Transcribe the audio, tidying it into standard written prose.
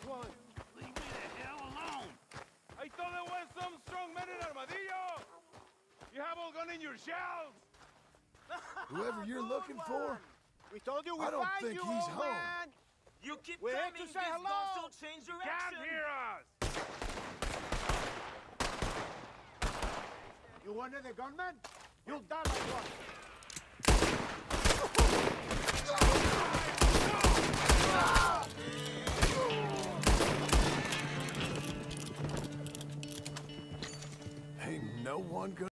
one. Leave me the hell alone! I thought there was some strong men in Armadillo! You have all gone in your shells! Whoever you're looking for, We told you we I don't find think you, he's old home. man. You keep We're here coming, to say this hello. bus will change direction. Can't hear us! You wanted the gunman? You'll die like one.